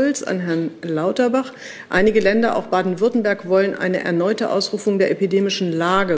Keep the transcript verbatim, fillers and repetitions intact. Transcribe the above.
Schulz, an Herrn Lauterbach. Einige Länder, auch Baden-Württemberg, wollen eine erneute Ausrufung der epidemischen Lage.